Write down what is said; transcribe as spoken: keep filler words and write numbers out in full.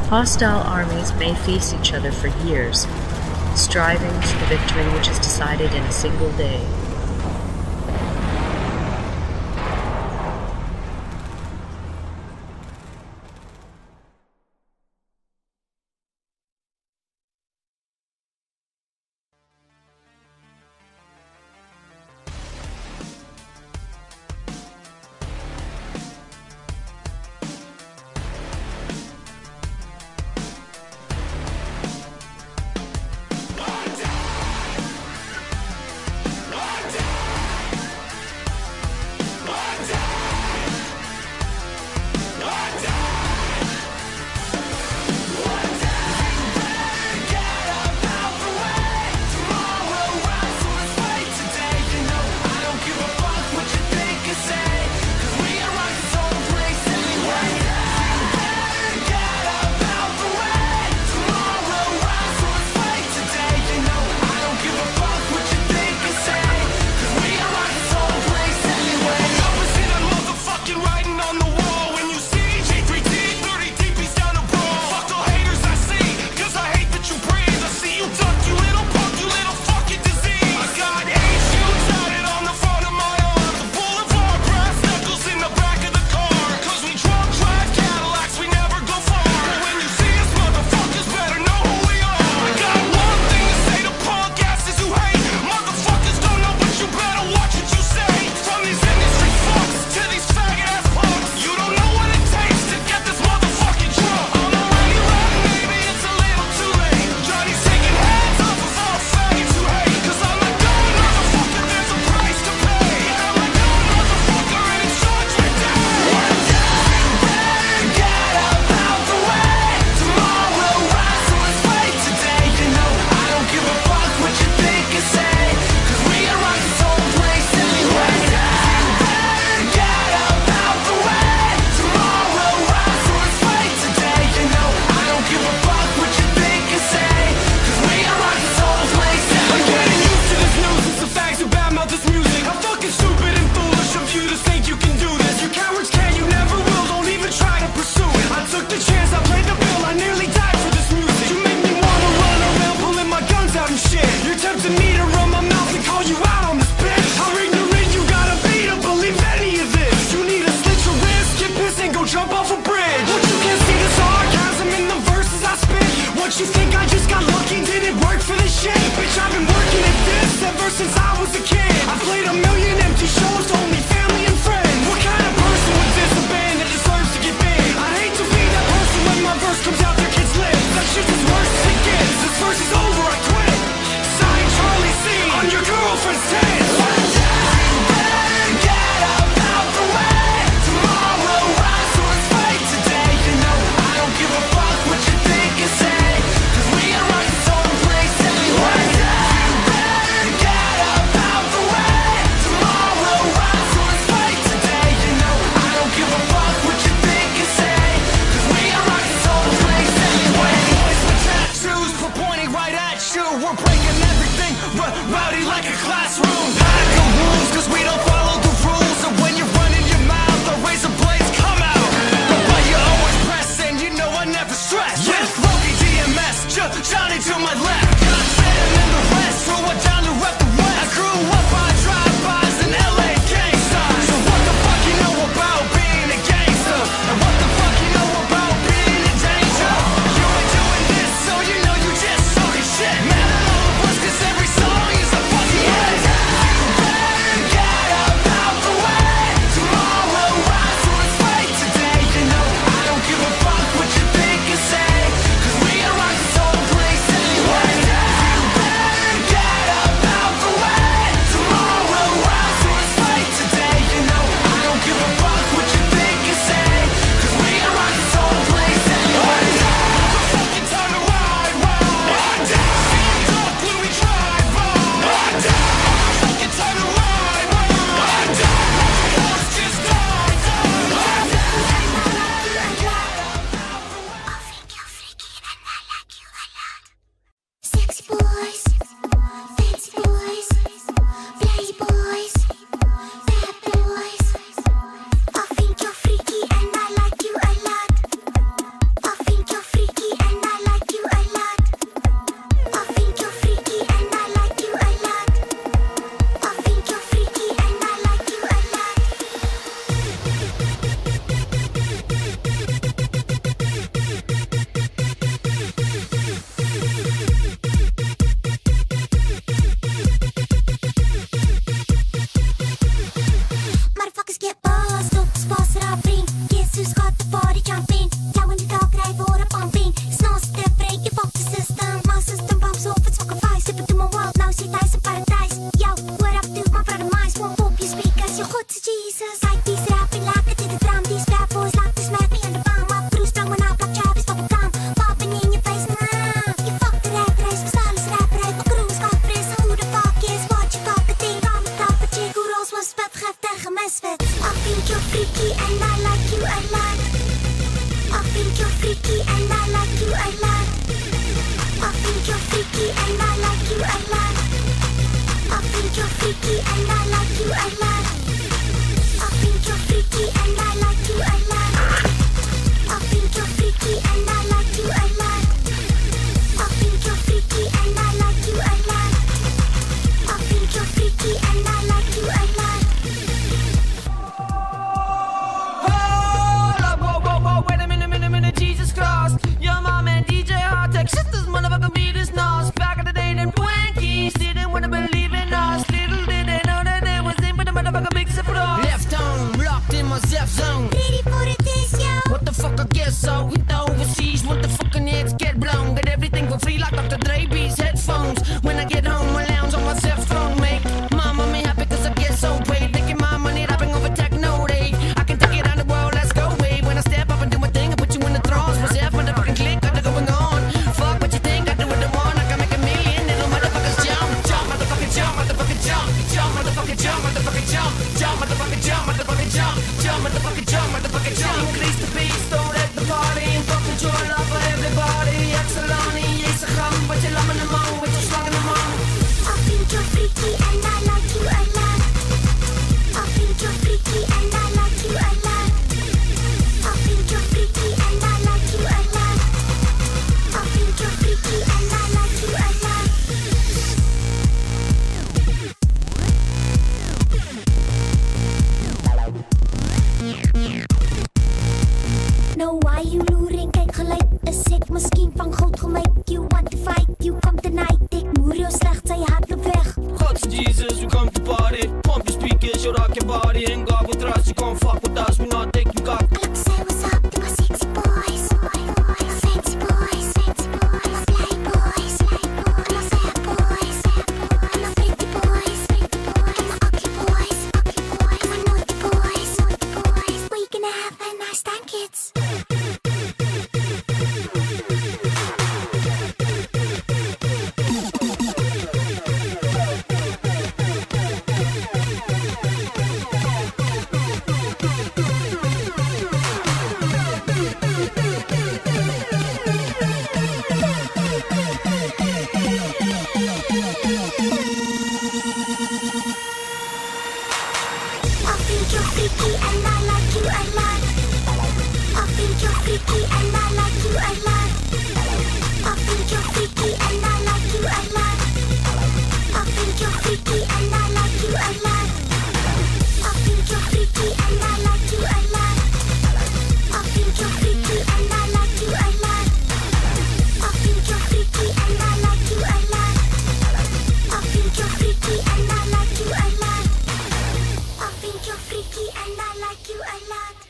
Hostile armies may face each other for years, striving for the victory which is decided in a single day. think you're freaky and I like you a lot. I think you're freaky and I like you a lot. I think you're freaky and I like you a lot. I think you're freaky and I like you a lot. I think you're freaky and I like you a lot. I think you're freaky and I like you a lot. I think you're freaky and I like you a lot. I think you're freaky and I like you a lot. Hold up, whoa, whoa, whoa, wait a minute, minute, minute, Jesus Christ. Your mom and D J Hardtech, shit, this motherfucker beat is nice. Back in the day, them Twinkies didn't wanna believe in us. Little did they know that they was in with the motherfucker big surprise. Left arm locked in my Zef zone. Ready for the test, yo. What the fuck, I guess so. Hit the overseas, what the fucking heads get blown. Get everything for free like Doctor Dre B's headphones. When I get home, I lounge on my Zef throne. Make mama me happy cause I get so paid. Making my money rapping over techno rave. I can take it on the world, let's go wave. When I step up and do my thing, I put you in the thrones. My Zef motherfucking click, got it going on. Fuck what you think, I do what I want. I can make a million, little motherfuckers jump. Jump, motherfucking jump, motherfucking jump. Jump, motherfucking jump, motherfucking jump. Jump, motherfucking jump, motherfucking jump. Jump, motherfucking jump, motherfucking jump. Increase the pace, don't let the party. And fuck control love for everybody. Excellent, yes, I come, but you love me the mo, with your slug in the mo. I think you're freaky and I like you a lot. I think you're freaky and I like you a lot. I think you're freaky and I like you a lot. I think you're freaky and I like you a lot. Nou why you loering, kyk gelyk. Is ek miskien van goud gemaak? You want to fight, you come tonight. Ek moer jou sleg, sy hardloop weg. God's Jesus, we come to party. Pump your speakers, you rock your body. Ain't God with us, you can't fuck with us. We not taking cock. Look, say what's up to my sexy boys. My fancy boys. My fly boys. My sad boys. My pretty boys. My ugly boys. My naughty boys. We gonna have a nice time, kids. I think you're freaky and I like you a lot. I think you're freaky and I like you a lot. I think you're freaky and I like you a lot. I think you're freaky and I like you a lot. I think you're freaky and I like you a lot. I think you're freaky and I like you a lot. I think you're freaky and I like you a lot. I think you're freaky and I like you a lot. I think you're freaky and I like you a lot.